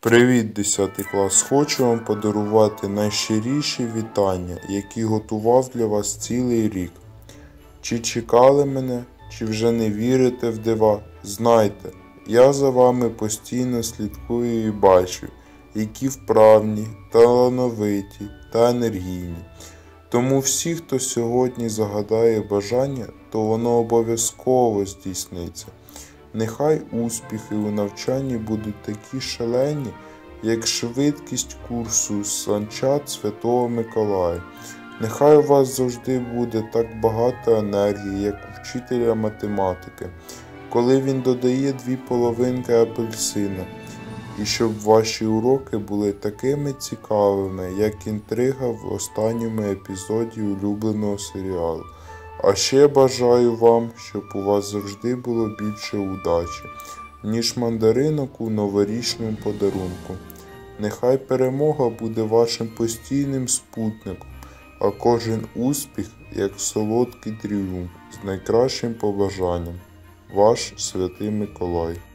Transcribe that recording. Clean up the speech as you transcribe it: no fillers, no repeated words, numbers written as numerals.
Привіт, 10 клас! Хочу вам подарувати найщиріші вітання, які готував для вас цілий рік. Чи чекали мене, чи вже не вірите в дива? Знайте, я за вами постійно слідкую і бачу, які вправні, талановиті та енергійні. Тому всі, хто сьогодні загадає бажання, то воно обов'язково здійсниться. Нехай успіхи у навчанні будуть такі шалені, як швидкість курсу санчат Святого Миколая. Нехай у вас завжди буде так багато енергії, як у вчителя математики, коли він додає 2 половинки апельсина. І щоб ваші уроки були такими цікавими, як інтрига в останньому епізоді улюбленого серіалу. А ще бажаю вам, щоб у вас завжди було більше удачі, ніж мандаринок у новорічному подарунку. Нехай перемога буде вашим постійним спутником, а кожен успіх як солодкий тріумф з найкращим побажанням. Ваш Святий Миколай.